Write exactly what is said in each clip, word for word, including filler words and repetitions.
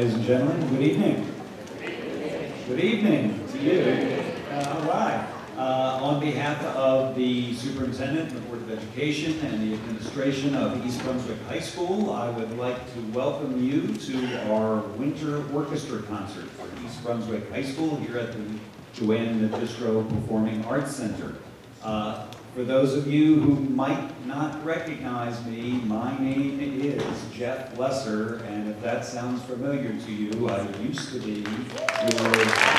Ladies and gentlemen, good evening. Good evening to you. Uh, all right. Uh, on behalf of the Superintendent, the Board of Education, and the administration of East Brunswick High School, I would like to welcome you to our Winter Orchestra Concert for East Brunswick High School here at the Joanne Nabistro Performing Arts Center. Uh, For those of you who might not recognize me, my name is Jeff Lesser, and if that sounds familiar to you, I used to be your...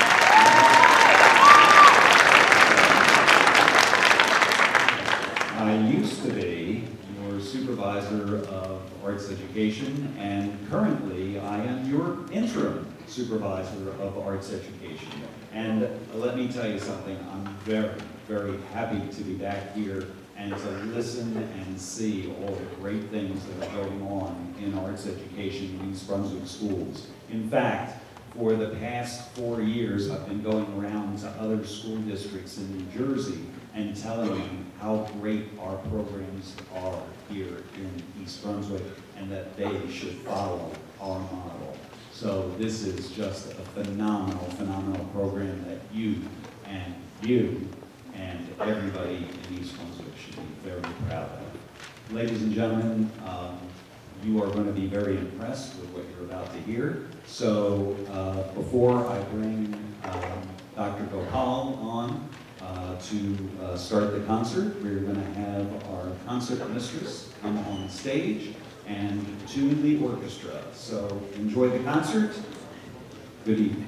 I used to be your supervisor of arts education, and currently I am your interim supervisor of arts education. And let me tell you something, I'm very, very happy to be back here and to listen and see all the great things that are going on in arts education in East Brunswick schools. In fact, for the past four years, I've been going around to other school districts in New Jersey and telling them how great our programs are here in East Brunswick and that they should follow our model. So this is just a phenomenal, phenomenal program that you and you and everybody in East Brunswick should be very proud of. Ladies and gentlemen, um, you are going to be very impressed with what you're about to hear. So uh, before I bring um, Doctor Gopal on uh, to uh, start the concert, we're going to have our concert mistress come on stage and tune the orchestra. So enjoy the concert. Good evening.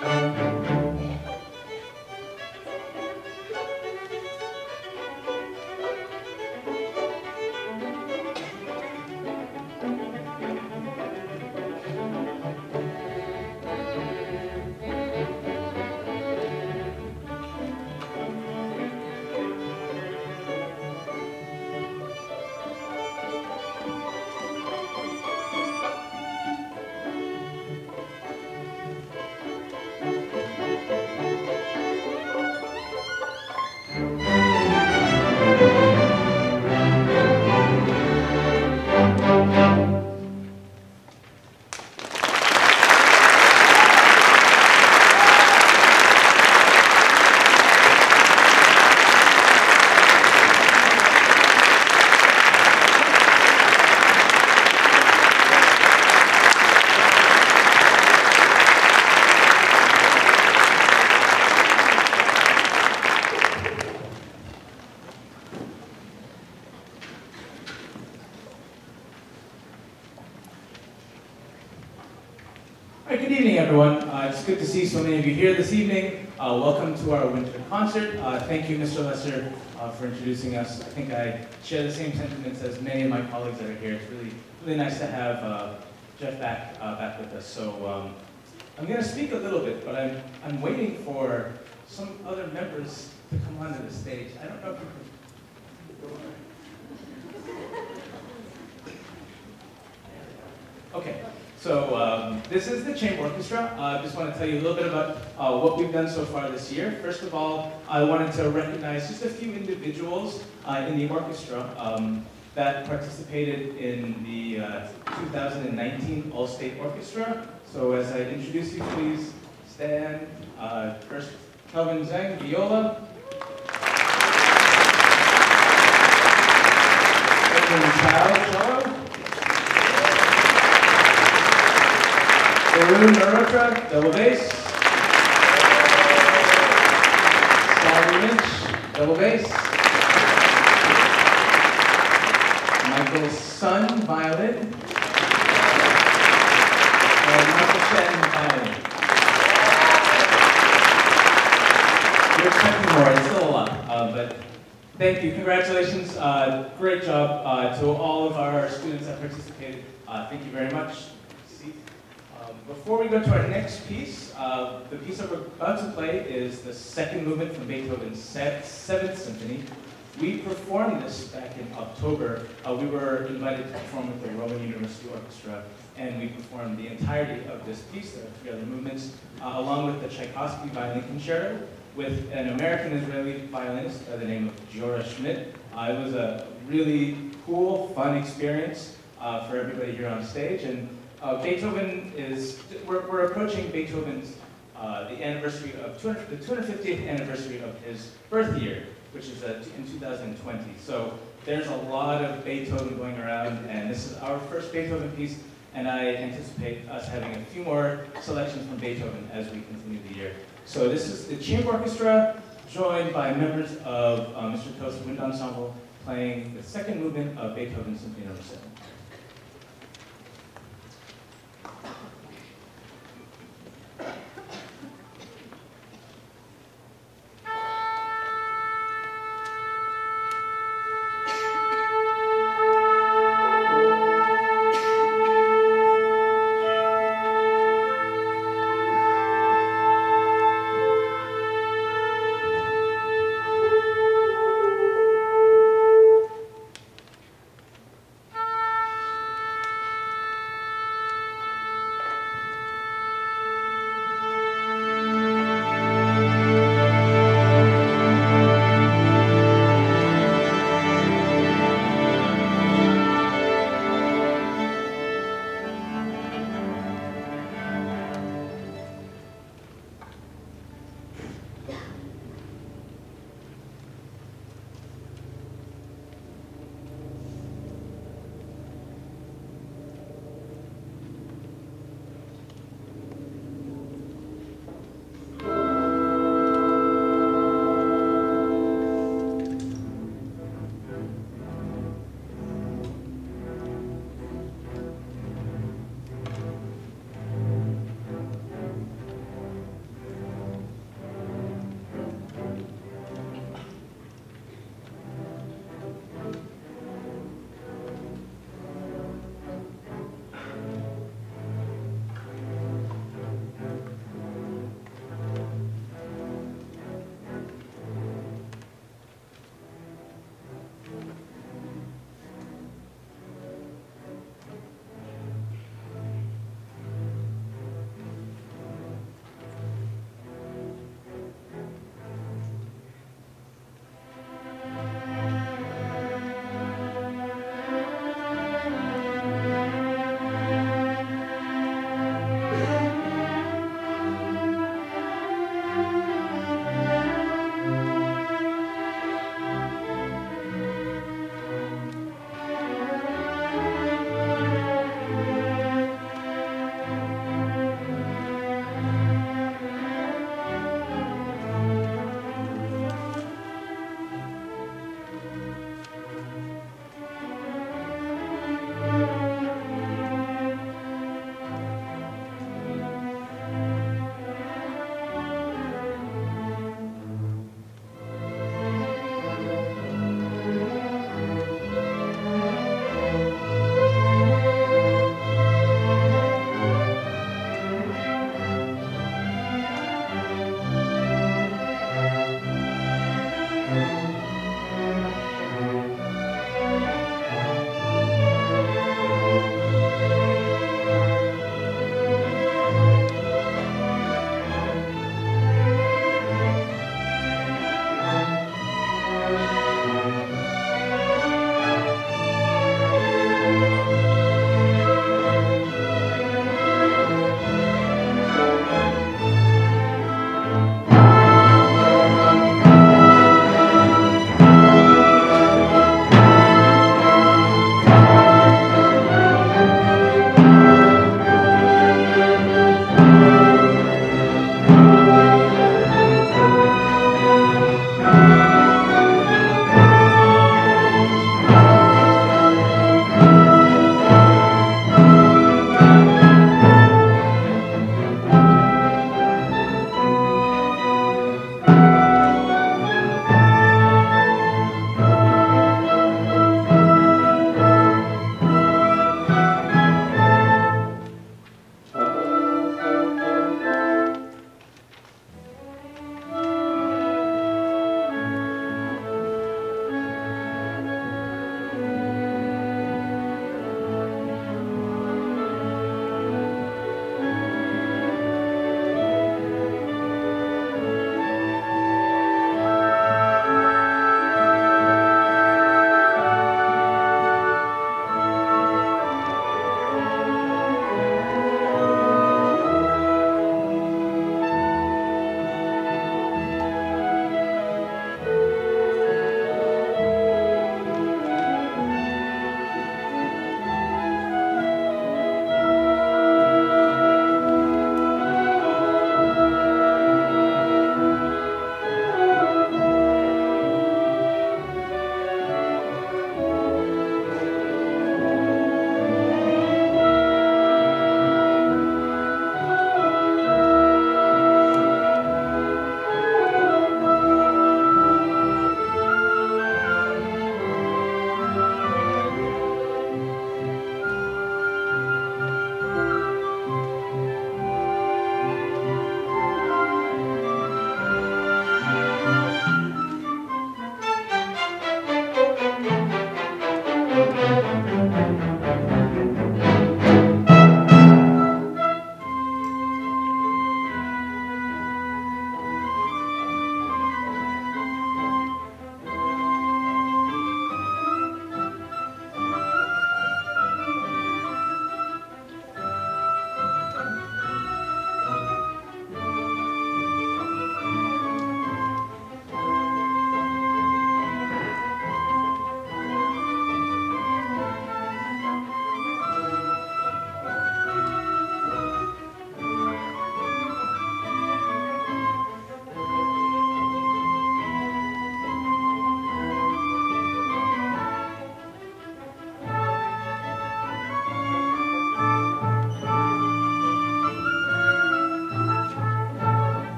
All right, good evening, everyone. Uh, it's good to see so many of you here this evening. Uh, welcome to our winter concert. Uh, thank you, Mister Lesser, uh, for introducing us. I think I share the same sentiments as many of my colleagues that are here. It's really, really nice to have uh, Jeff back, uh, back with us. So um, I'm going to speak a little bit, but I'm, I'm waiting for some other members to come onto the stage. I don't know if you can... Okay. So um, this is the Chamber Orchestra. I uh, just want to tell you a little bit about uh, what we've done so far this year. First of all, I wanted to recognize just a few individuals uh, in the orchestra um, that participated in the uh, two thousand nineteen All-State Orchestra. So as I introduce you, please stand. Uh, first, Kelvin Zhang, viola. Edwin Chow, cello. Arun Mehrotra, double bass. Sally Lynch, double bass. Michael Sun, violin. And Michael Chen, violin. You're expecting more, it's still a lot, uh, but thank you, congratulations, uh, great job uh, to all of our students that participated. Uh, thank you very much. Before we go to our next piece, uh, the piece that we're about to play is the second movement from Beethoven's Seventh Symphony. We performed this back in October. Uh, we were invited to perform with the Rowan University Orchestra, and we performed the entirety of this piece. There are three other movements, uh, along with the Tchaikovsky Violin Concerto, with an American-Israeli violinist by the name of Giora Schmidt. Uh, it was a really cool, fun experience uh, for everybody here on stage. And Uh, Beethoven is, we're, we're approaching Beethoven's, uh, the anniversary of, two hundred, the two hundred fiftieth anniversary of his birth year, which is uh, in two thousand twenty. So there's a lot of Beethoven going around, and this is our first Beethoven piece, and I anticipate us having a few more selections from Beethoven as we continue the year. So this is the Chamber Orchestra, joined by members of uh, Mister Toth's Wind Ensemble, playing the second movement of Beethoven Symphony Number seven.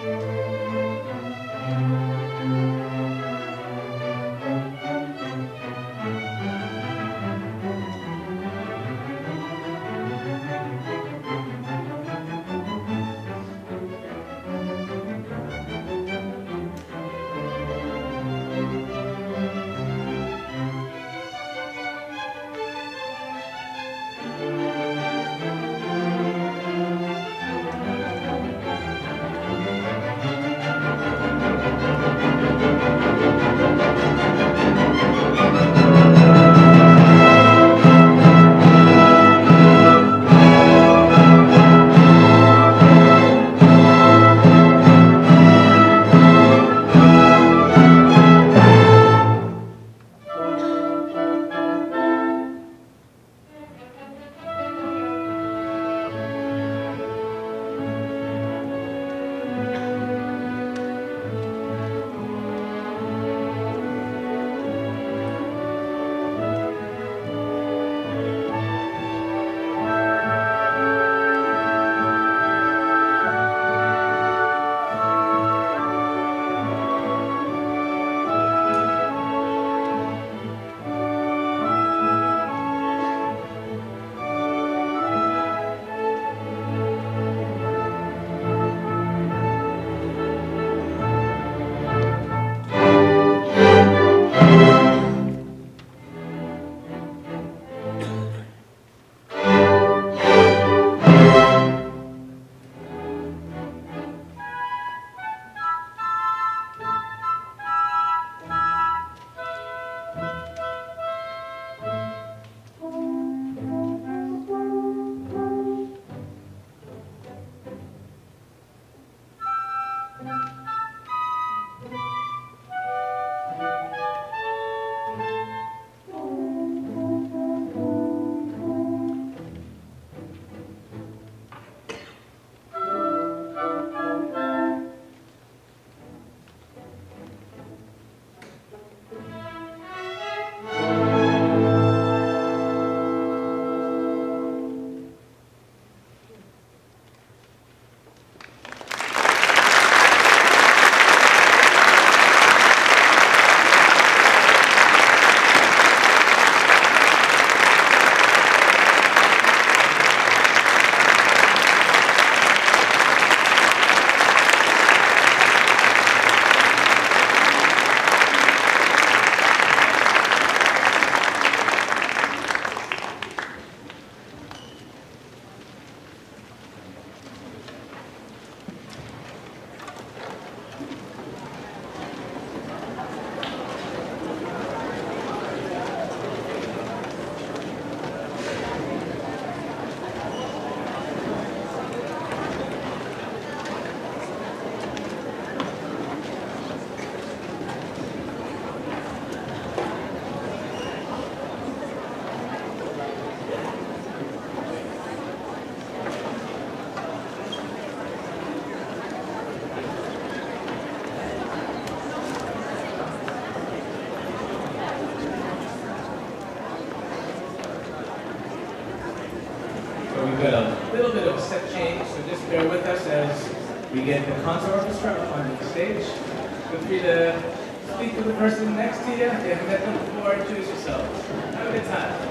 We've got a little bit of a step change, so just bear with us as we get the concert orchestra up on the stage. Feel free to speak to the person next to you. If you haven't met them before, introduce yourselves. Have a good time.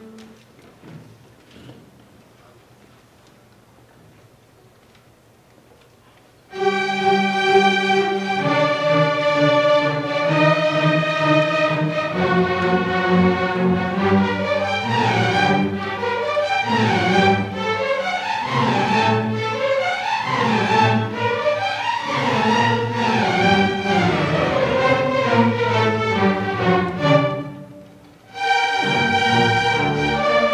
Thank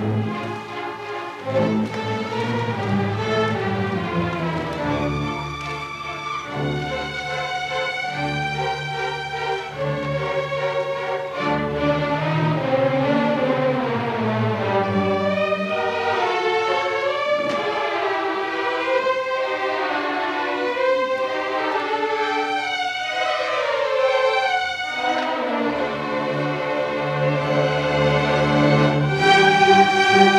Thank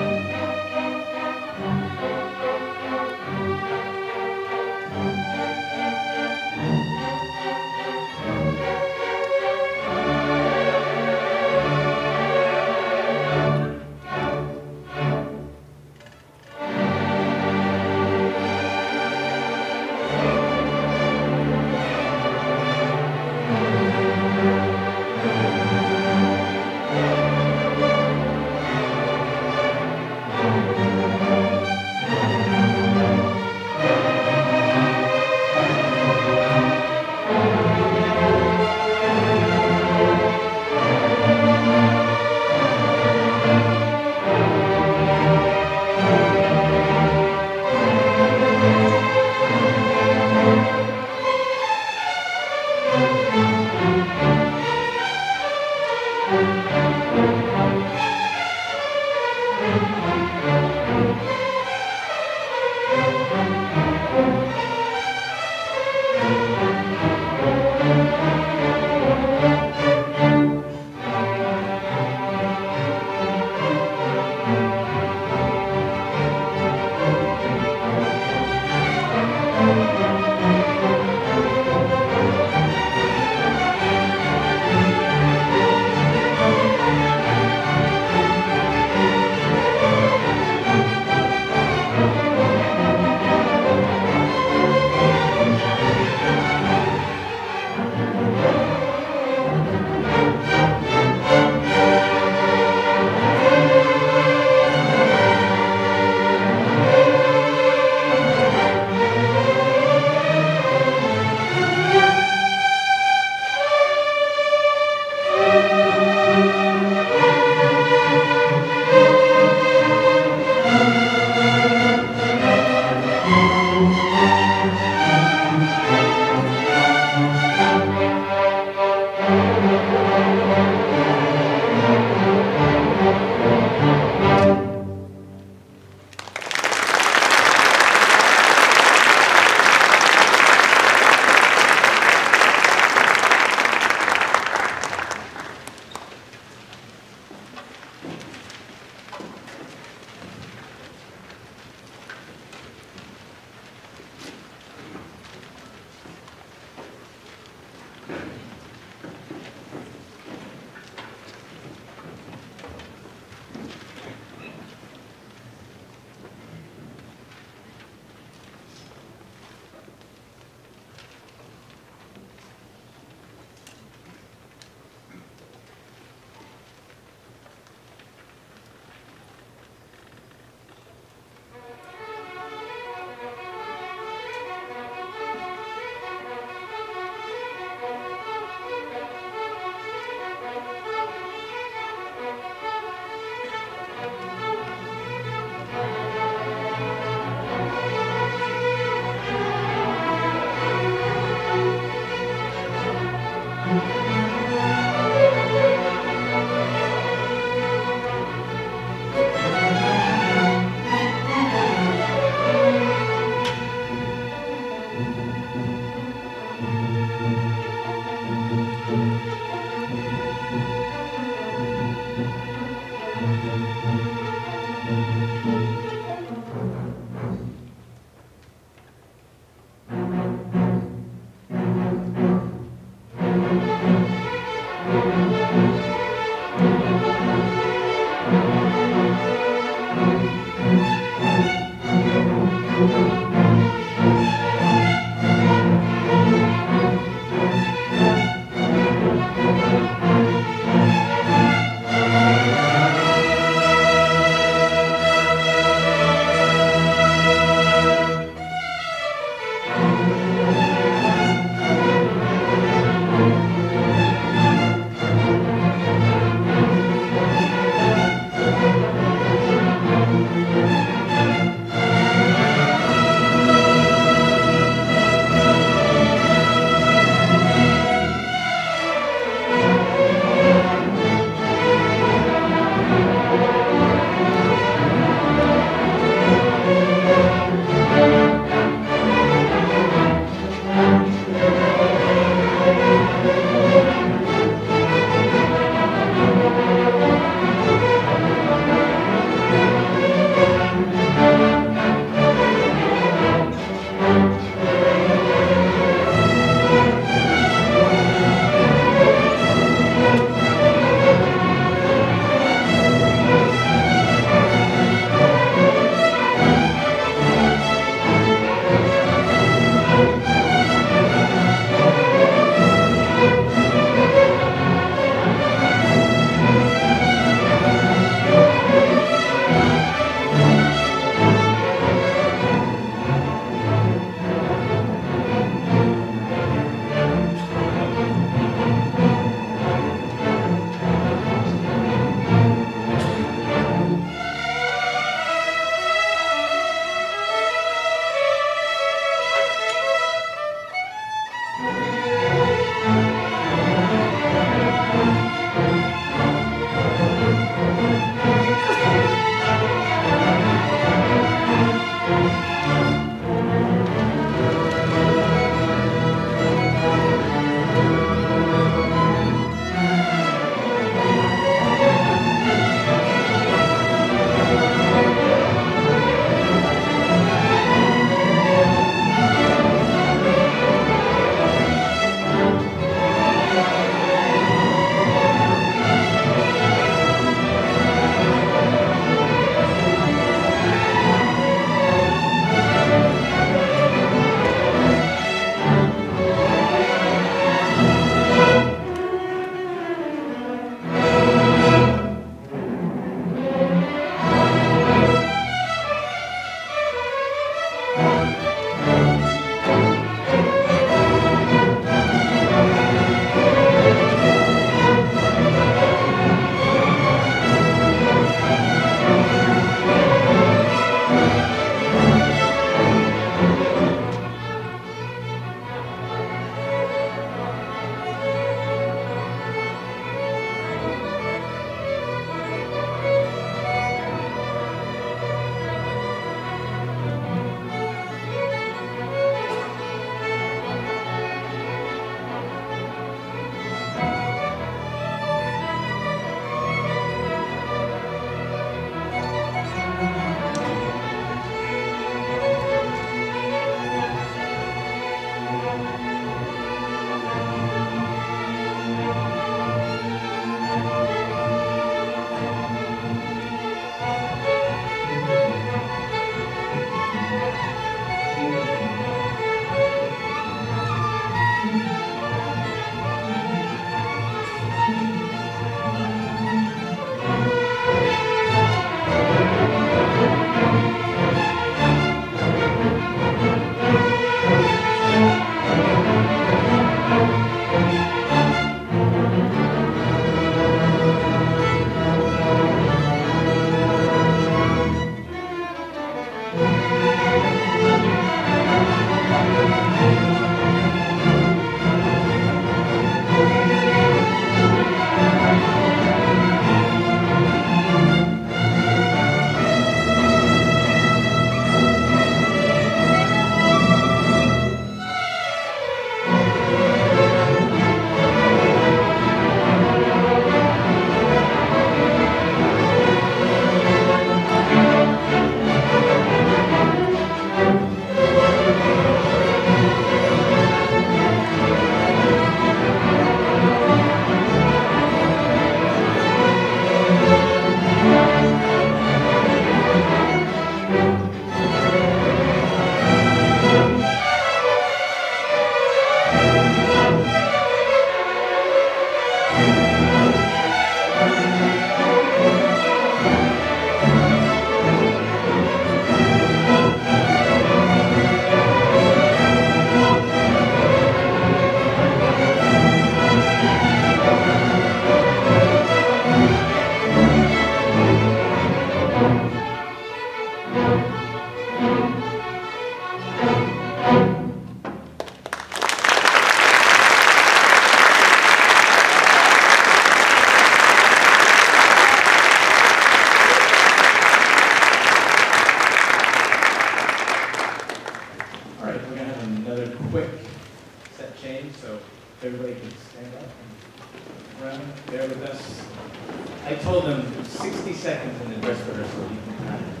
seconds in the dress rehearsal. You can kind of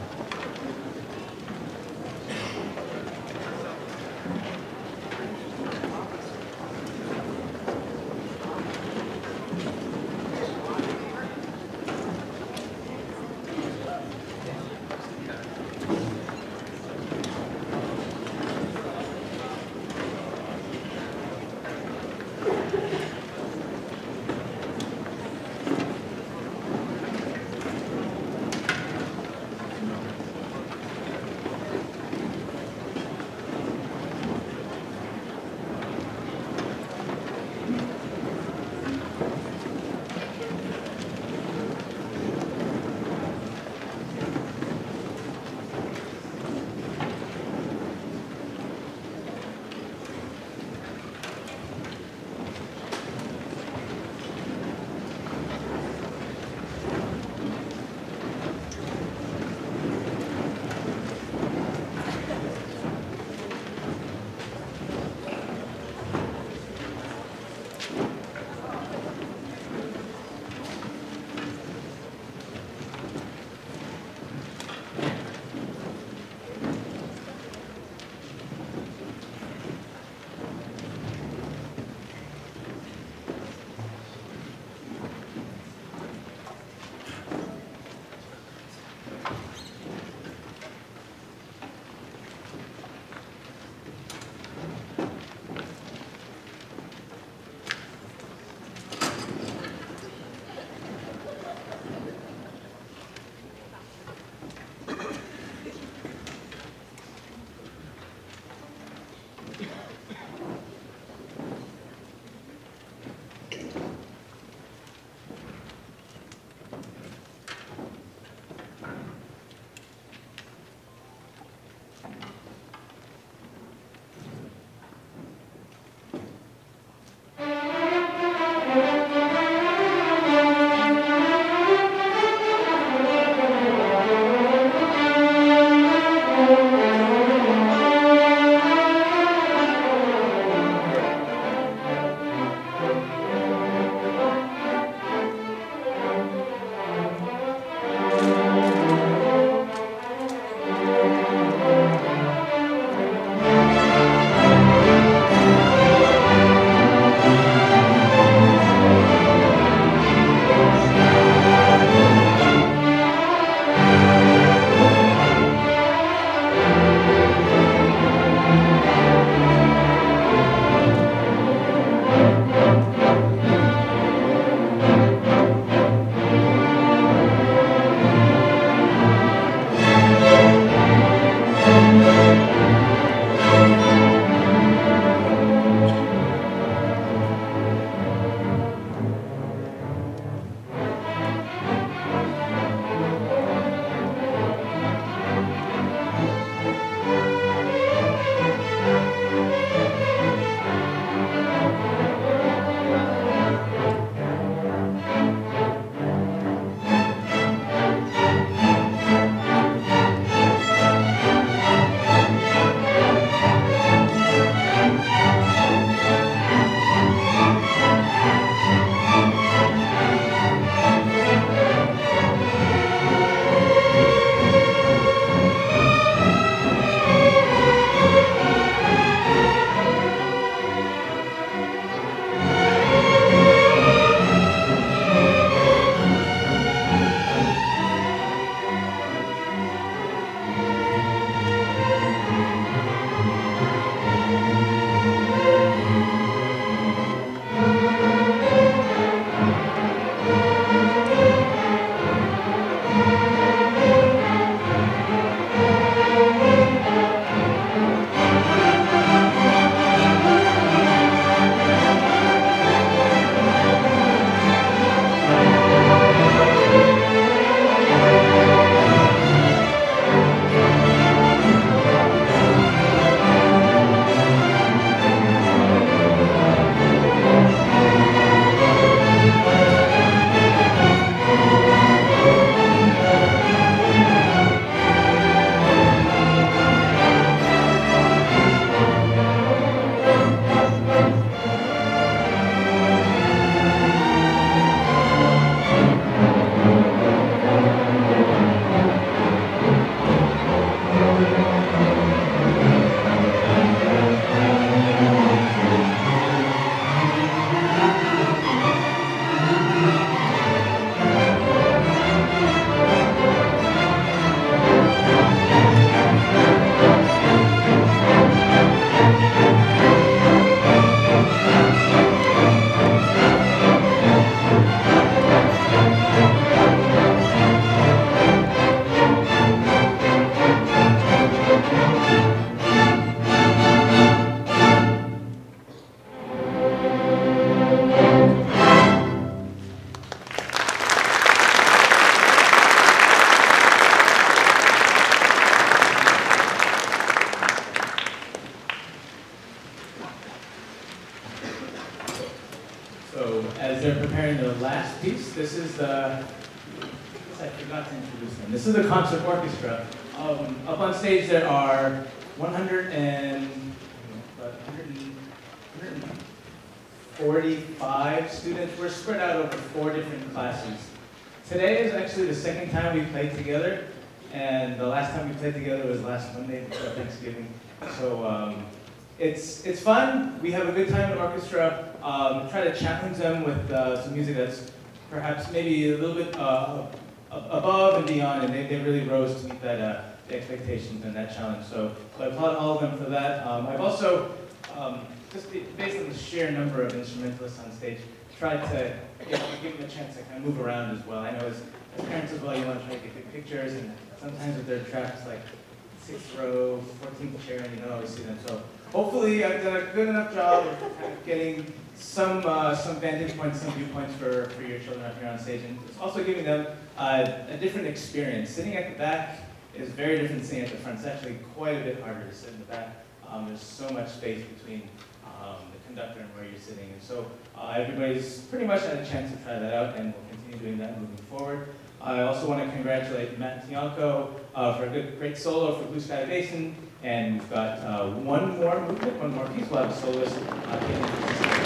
last piece. This is the, I guess I forgot to introduce them. This is the concert orchestra. Um, up on stage there are one hundred and, one hundred forty-five students. We're spread out over four different classes. Today is actually the second time we played together, and the last time we played together was last Monday before Thanksgiving. So um, it's it's fun. We have a good time in orchestra. Um, try to challenge them with uh, some music that's perhaps maybe a little bit uh, above and beyond, and they, they really rose to meet that uh, the expectations and that challenge. So, so I applaud all of them for that. Um, I've also, um, just based on the sheer number of instrumentalists on stage, tried to give, give them a chance to kind of move around as well. I know as, as parents as well, you want to try to get good pictures, and sometimes with their tracks like sixth row, fourteenth chair, and you don't always see them. So hopefully I've done a good enough job of kind of getting some uh, some vantage points, some viewpoints for, for your children up here on stage, and it's also giving them uh, a different experience. Sitting at the back is very different than sitting at the front. It's actually quite a bit harder to sit in the back. Um, there's so much space between um, the conductor and where you're sitting, and so uh, everybody's pretty much had a chance to try that out, and we'll continue doing that moving forward. I also want to congratulate Matt Tianco uh, for a good, great solo for Blue Sky Basin, and we've got uh, one more movement, one more piece. We'll have a soloist. Uh,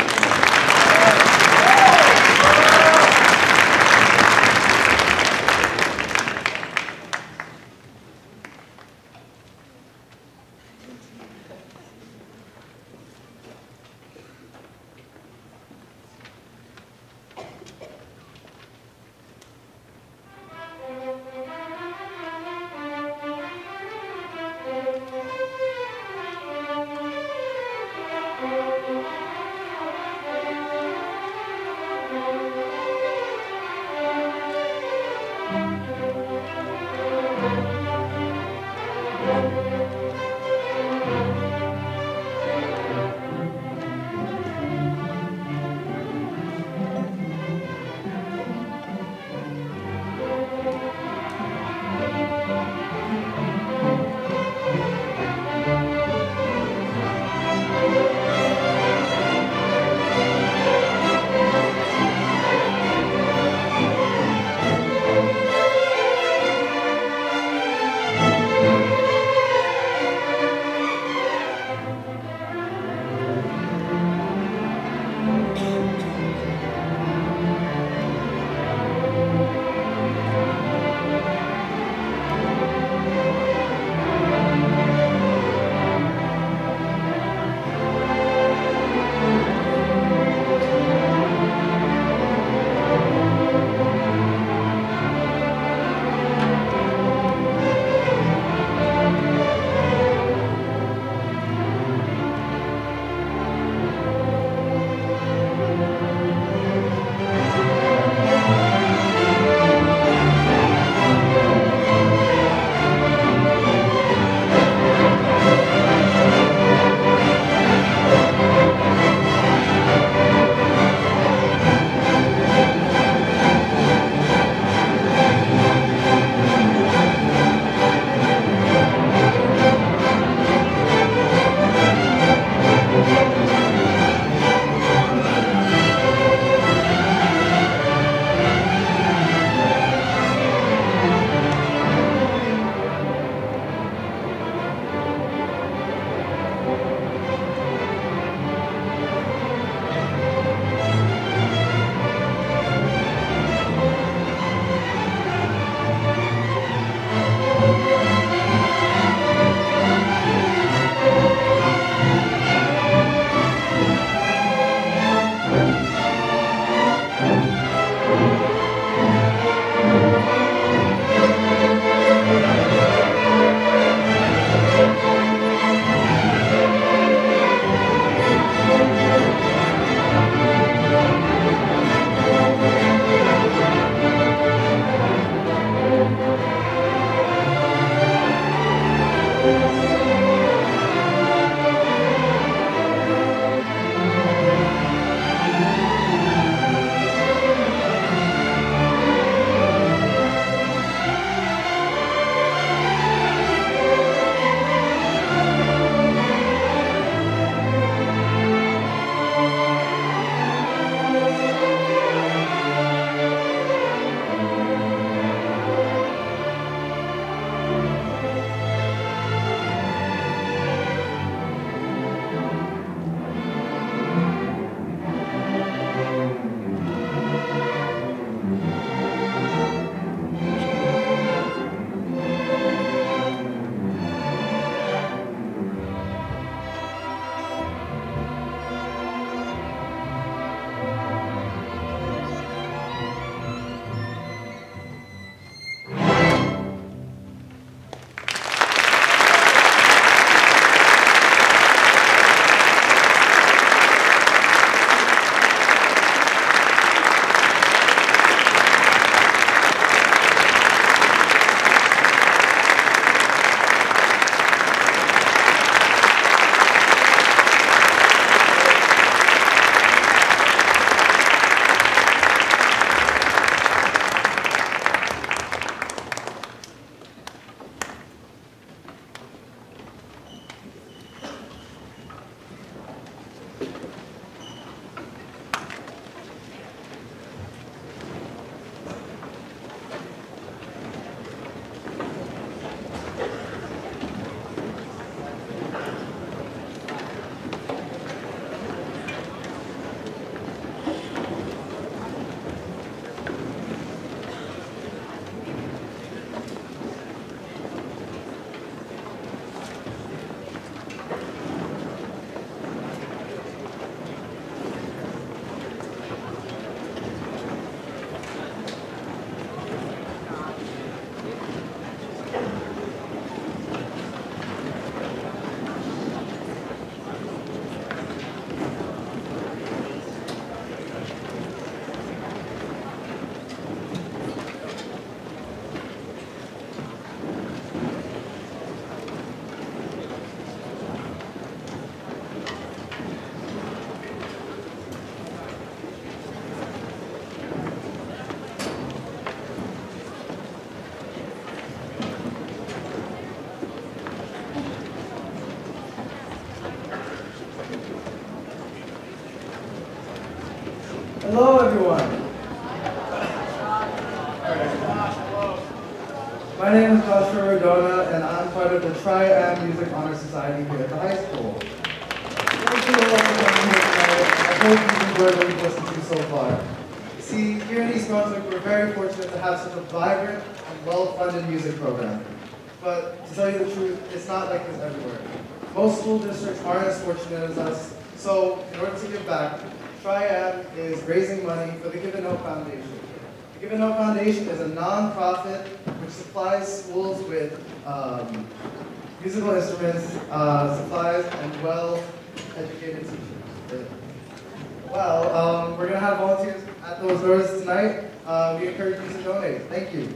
My name is Joshua Rodona, and I'm part of the Tri-Am Music Honor Society here at the high school. Thank you all for coming here tonight. I hope you've enjoyed what you've listened to so far. See, here in East Brunswick, we're very fortunate to have such a vibrant and well-funded music program. But to tell you the truth, it's not like this everywhere. Most school districts aren't as fortunate as us, so in order to give back, Tri-Am is raising money for the Give and Help Foundation. The Give and Help Foundation is a non-profit which supplies schools with um, musical instruments, uh, supplies, and well-educated teachers. Well, um, we're going to have volunteers at those doors tonight. Uh, we encourage you to donate. Thank you.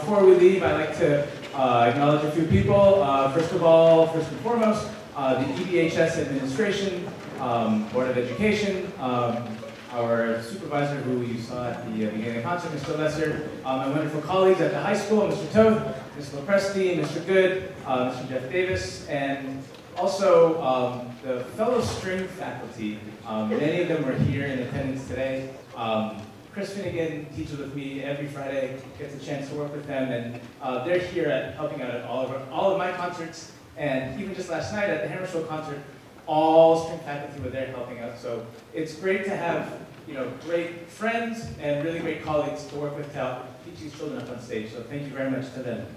before we leave, I'd like to uh, acknowledge a few people. Uh, first of all, first and foremost, uh, the E D H S administration, um, Board of Education, um, our supervisor who you saw at the uh, beginning of the concert, Mister Lesser, um, my wonderful colleagues at the high school, Mister Toth, Mister Lopresti, Mister Good, uh, Mister Jeff Davis, and also um, the fellow string faculty. Um, many of them were here in attendance today. Um, Chris Finnegan teaches with me every Friday, gets a chance to work with them, and uh, they're here at helping out at all of, our, all of my concerts, and even just last night at the Hammershow concert, all string faculty were there helping out. So it's great to have, you know, great friends and really great colleagues to work with to help teach these children up on stage. So thank you very much to them.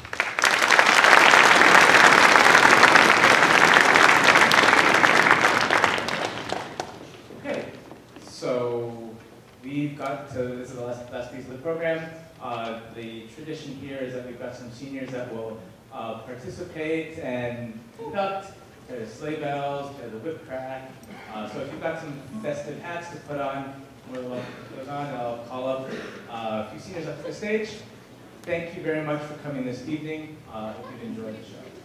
Okay, so we've got to, this is the last, last piece of the program. Uh, the tradition here is that we've got some seniors that will uh, participate and conduct. There's sleigh bells, there's a whip crack. Uh, so if you've got some festive hats to put on, we'll put those on. I'll call up uh, a few seniors up to the stage. Thank you very much for coming this evening. I uh, hope you've enjoyed the show.